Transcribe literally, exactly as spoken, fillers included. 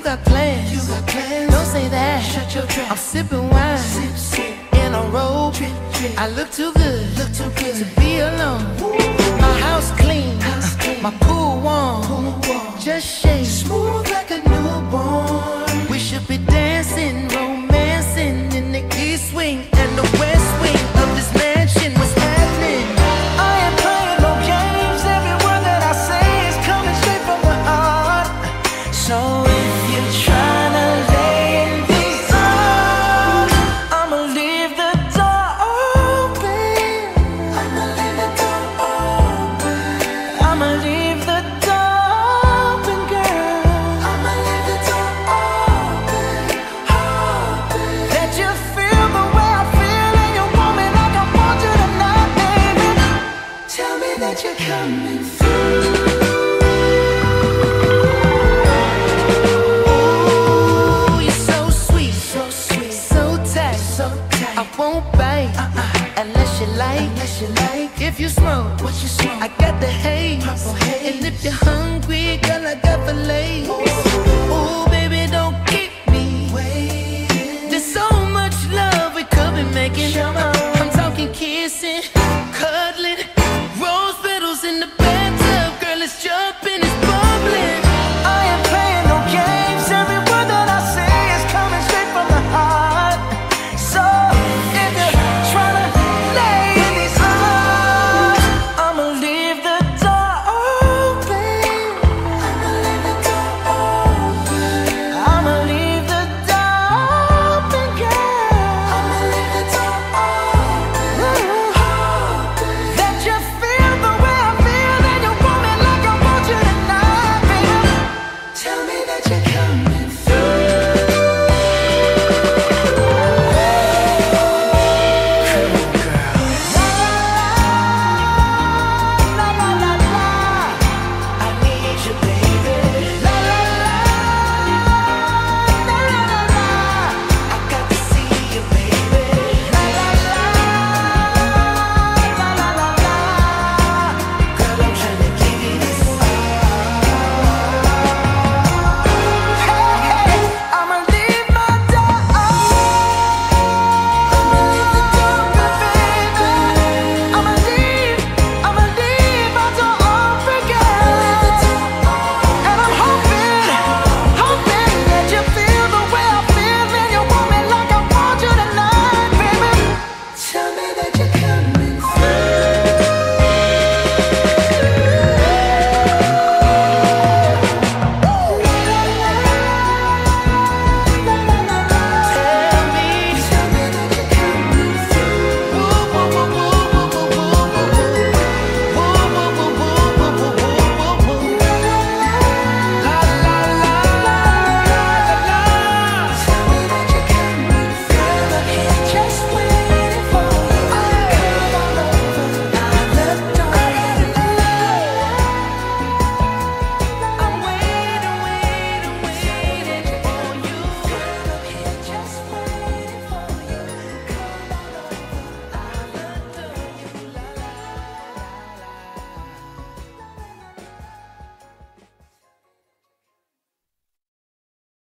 got plans, You got plans. don't say that. Shut your trap. I'm sipping wine Sip, sip. in a robe. Drip, drip. I look too good, Look too good. to be alone. My house clean, House clean. my pool warm. Pool warm. Just shake, Smooth